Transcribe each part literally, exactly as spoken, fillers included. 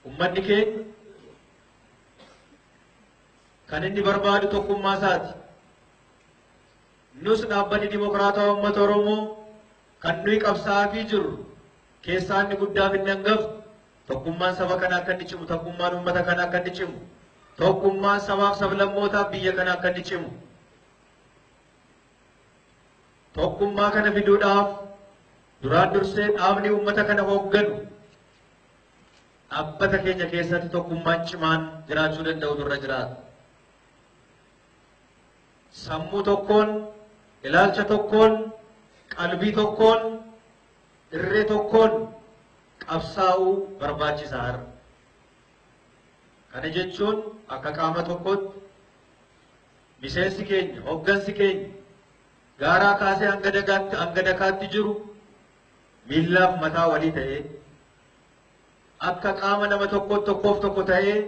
ummanni keenya kan inni barbaadu tokkummaa isaati. Nus dhaabbanni Dimokiraatawaa Uummata Oromoo kan nuyi qabsaa'aa jirru keessaa inni guddaa fi hangafu tokkummaan saba kanaa akka inni cimu, tokkummaan uummata kanaa akka inni cimu, tokkummaan sabaaf sablammootaaf biyya kanaa akka inni cimu. Tokkummaa kana fiduudhaaf duraan dursee dhaabni uummata kana hoogganu dhaabbata keenya keessatti tokkummaan cimaan jiraachuu danda'u irra jiraata. Sammuu tokkoon, ilaalcha tokkoon, qalbii tokkoon, irree tokkoon qabsaa'uu barbaachisaa har'a. Kana jechuun akka qaama tokkotti miseensi keenya, hooggansi keenya gaaraa kaasee hanga dagaatti hanga dakaatti jiru miillaaf mataa walii ta'ee akka qaama nama tokko tokkoof tokko ta'ee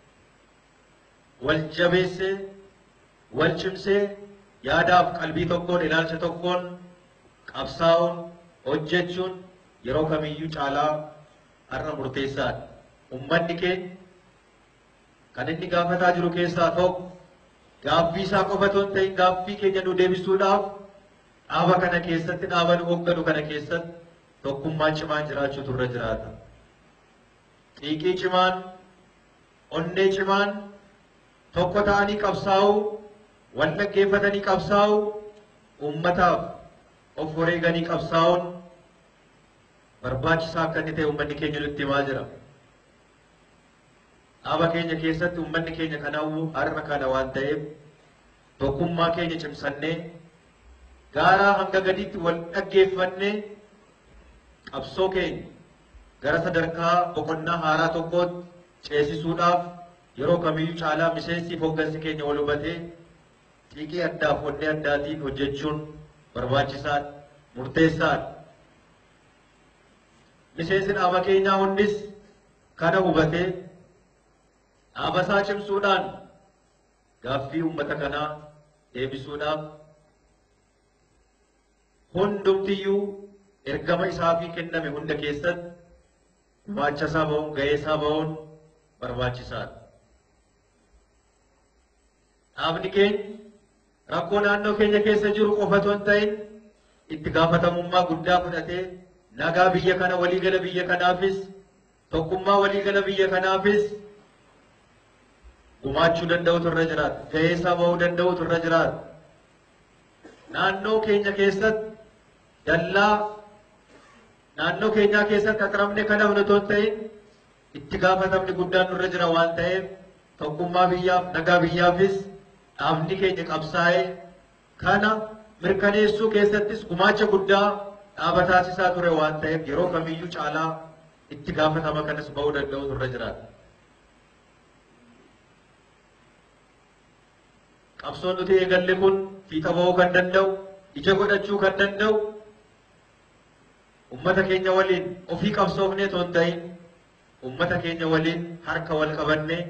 wal jabeessee wal cimsee yaadaaf qalbii tokkoon ilaalcha tokkoon qabsaa'uun hojjechuun yeroo kamiyyuu caalaa har'a murteessaadha. Uummanni keenya kan inni gaafataa jiru keessaa tokko gaaffii isaa qofa otoo hin ta'in gaaffii keenya nu deebisuudhaaf dhaaba kana keessatti dhaaba nu hoogganu kana keessatti tokkummaa cimaan jiraachuutu irra jiraata. Xiiqii cimaan, onnee cimaan tokko ta'anii qabsaa'uu, wal dhaggeeffatanii qabsaa'uu, uummataaf of wareeganii qabsaa'uun barbaachisaa akka inni ta'e uummanni keenya nutti himaa jira. Dhaaba keenya keessatti uummanni keenya kanaa'uu har'a kana waan ta'eef tokkummaa keenya cimsannee gaaraa hanga gadiitti wal dhaggeeffannee qabsoo keenya gara sadarkaa boqonnaa haaraa tokkootti ceesisuudhaaf yeroo kamiyyuu caalaa miseensiif hooggansi keenya wal hubatee xiiqii addaaf onnee addaatiin hojjechuun barbaachisaadha, murteessaadha. Miseensi dhaaba keenyaa hundis kana hubatee dhaaba isaa cimsuudhaan gaaffii uummata kanaa deebisuudhaaf hundumtiyyuu ergama isaafii kenname hunda keessatti gumaacha isaa ba'uun ga'ee isaa ba'uun barbaachisaadha. Dhaabni keenya rakkoo naannoo keenya keessa jiru qofa otoo hin ta'in itti gaafatamummaa guddaa fudhatee nagaa biyya kana waliigala biyya kanaafis tokkummaa waliigala biyya kanaafis gumaachuu danda'utu irra jiraata. Ga'ee isaa ba'uu danda'utu irra jiraata. Naannoo keenya keessatti dallaa naannoo keenyaa keessatti aqrabne kana otoo hin ta'in itti gaafatamni guddaan nurra jira waan ta'eef tokkummaa biyyaaf nagaa biyyaafis dhaabni keenya qabsaa'ee kana mirkaneessuu keessattis gumaacha guddaa dhaaba taasisaa ture waan ta'eef yeroo kamiyyuu caalaa itti gaafatama kanas ba'uu danda'utu irra jiraata. Qabsoon nuti eegalle kun fiixa ba'uu kan danda'u, ija godhachuu kan danda'u ummata keenya waliin ofii qabsoofnee otoo hin ta'in ummata keenya waliin harka wal qabannee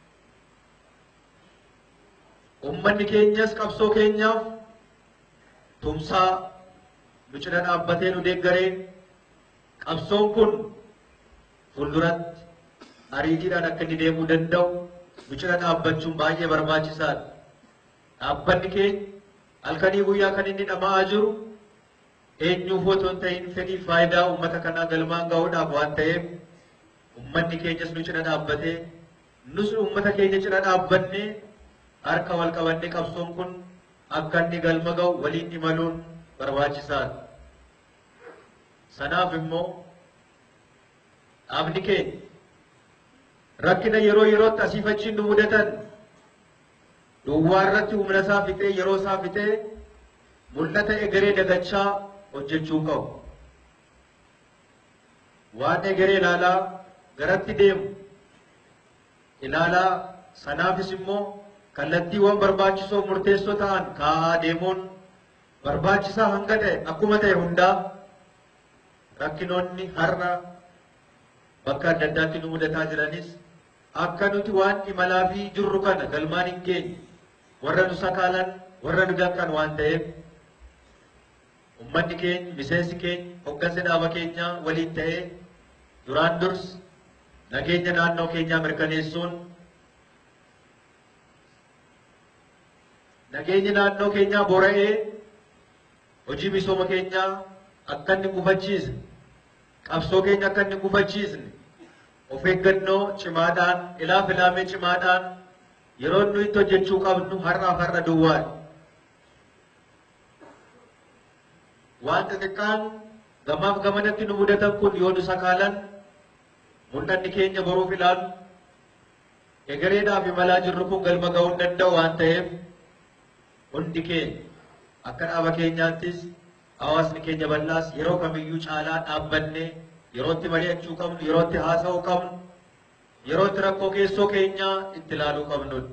ummanni keenyas qabsoo keenyaaf tumsaa nu cina dhaabbatee nu deeggaree qabsoon kun fuulduratti ariitiidhaan akka inni deemuu danda'u nu cina dhaabbachuun baay'ee barbaachisaadha. Dhaabbanni keenya halkanii guyyaa kan inni dhama'aa jiru eenyuuf otoo hin ta'in fedhii faayidaa uummata kanaa galmaan ga'uudhaaf waan ta'eef ummanni keenyas nu cina dhaabbatee nus uummata keenya cina dhaabbannee harka wal qabannee qabsoon kun akka inni galma ga'u waliin imaluun barbaachisaadha. Sanaaf immoo dhaabni keenya rakkina yeroo yerootti asiif achiin nu mudatan duwwaa irratti humna isaa fixee yeroo isaa fixee mul'ata egeree dagachaa hojjechuu qabu. Waan egeree ilaalaa garatti deemu ilaalaa sanaafis immoo kallattiiwwan barbaachisoo murteessoo ta'an kaa'aa deemuun barbaachisaa hanga ta'e akkuma ta'e hundaa rakkinoonni har'a bakka adda addaatti nu mudataa jiranis akka nuti waan imalaa fi jirru kana galmaan hin geenye warra nu sakaalan warra nu danqan waan ta'eef ummanni keenya miseensi keenya hoggansi dhaaba keenyaa waliin ta'ee duraan durs nageenya naannoo keenyaa mirkaneessuun nageenyi naannoo keenyaa bora'ee hojii misooma keenyaa akka inni gufachiisne qabsoo keenya akka inni gufachiisne of eeggannoo cimaadhaan ilaaf ilaamee cimaadhaan yeroo nuyi itti hojjechuu qabnu har'aaf har'a duwwaadha. Waan xixiqqaan gamaaf gamanatti nu mudatan kun yoo nu sakaalan mul'anni keenya boruuf ilaalu egereedhaaf imalaa jirru kun galma ga'uu hin danda'u waan ta'eef hundi keenya akka dhaaba keenyaattis hawaasni keenya bal'aas yeroo kamiyyuu caalaa dhaabbannee yerootti mari'achuu qabnu yerootti haasa'uu qabnu yerootti rakkoo keessoo keenyaa itti ilaaluu qabnudha.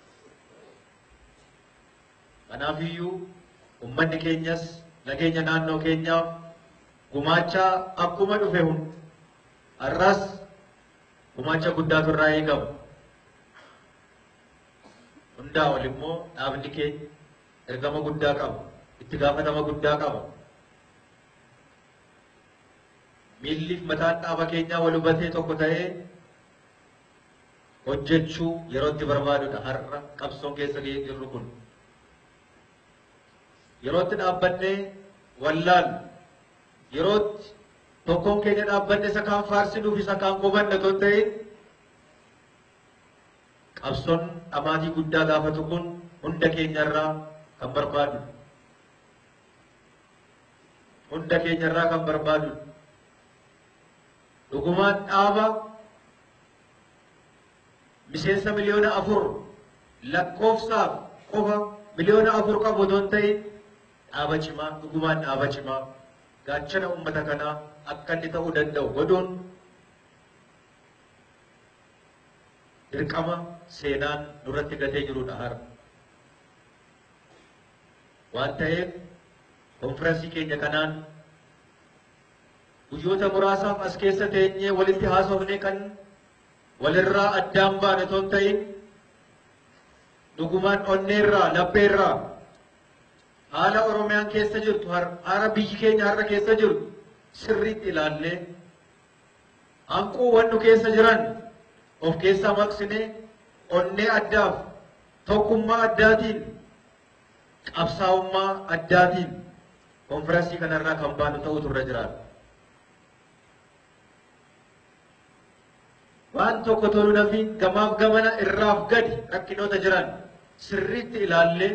Kanaafiyyuu uummanni keenyas nageenya naannoo keenyaaf gumaacha akkuma dhufe hunda har'as gumaacha guddaatu irraa eegama. Hundaa ol immoo dhaabni keenya ergama guddaa qaba, itti gaafatama guddaa qaba. Miilliif mataan dhaaba keenyaa wal hubatee tokko ta'ee hojjechuu yeroo itti barbaadudha. Har'a qabsoon keessa jirru kun yeroo itti dhaabbannee wallaalu yeroo itti tokkoon keenya dhaabbanne isa kaan faarsinuuf isa kaan qobanne otoo ta'in qabsoon dhamaatii guddaa gaafatu kun hunda keenyarraa kan barbaadu hunda keenyarraa kan barbaadu dhugumaan dhaaba miseensa miliyoona afur lakkoofsaaf qofa miliyoona afur qabu otoo hin ta'in dhaaba cimaa dhugumaan dhaaba cimaa gaachana uummata kanaa akka inni ta'uu danda'u godhuun dirqama seenaan nurratti gatee jirudha har'a. Waan ta'eef konfiraansii keenya kanaan guyyoota muraasaaf as keessa teenyee walitti haasofnee kan walirraa addaan baane otoo hin ta'in dhugumaan onneerraa lapheerraa haala Oromiyaan keessa jirtu har'a biyyi keenya har'a keessa jirtu sirriitti ilaallee hanquuwwan nu keessa jiran of keessaa maqsinee onnee addaaf tokkummaa addaatiin qabsaa'ummaa addaatiin konfiraansii kanarraa kan baanu ta'utu irra jiraata. Waan tokko toluu nafi gamaaf gamana irraaf gadi rakkinoota jiran sirriitti ilaallee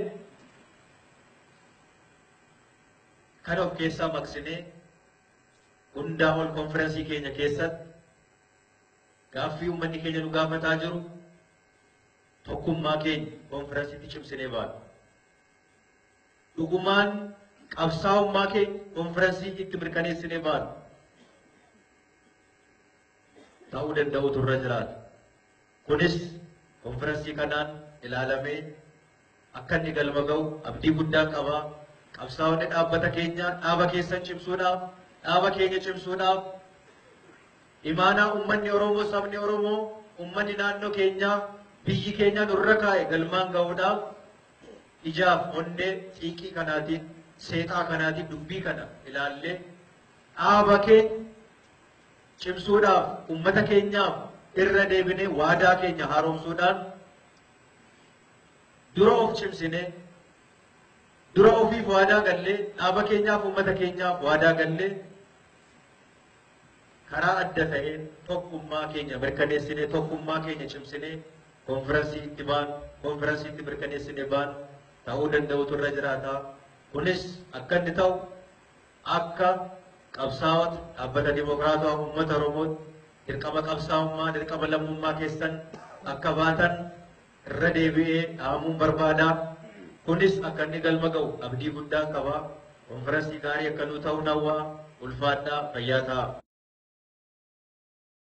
kan of keessaa maqsinee hundaa ol konfiraansii keenya keessatti gaaffii uummanni keenya nu gaafataa jiru tokkummaa keenya konfiraansiitti cimsinee baanu. Dhugumaan qabsaa'ummaa keenya konfiraansii itti mirkaneessinee baanu. Ta'uu danda'utu irra jiraata. Kunis konfiraansii kanaan ilaalamee akka inni galma ga'u abdii guddaa qaba. Qabsaa'onni dhaabbata keenya dhaaba keessan cimsuudhaaf dhaaba keenya cimsuudhaaf imaanaa uummanni Oromoo sabni Oromoo uummanni naannoo keenyaa biyyi keenya nurra kaa'e galmaan ga'uudhaaf ijaaf onnee xiiqii kanaatiin seexaa kanaatiin dubbii kana ilaallee dhaaba keenya cimsuudhaaf uummata keenyaaf irra deebinee waadaa keenya haaromsuudhaan dura of cimsinee dura ofiif waadaa gallee dhaaba keenyaaf uummata keenyaaf waadaa gallee karaa adda ta'een tokkummaa keenya mirkaneessinee tokkummaa keenya cimsinee konfiraansii itti baanu konfiraansii itti mirkaneessinee baanu ta'uu danda'utu irra jiraata. Kunis akka inni ta'u akka qabsaa'ota dhaabbata dimokiraatawaa uummata Oromootti dirqama qabsaa'ummaa dirqama lammummaa keessan akka baatan irra deebi'ee dhaamuun barbaada. Kunis akka inni galma ga'u abdii guddaa qaba. Konfiraansii gaarii akka nu ta'u hawwaa ulfaadhaa fayyaa ta'a.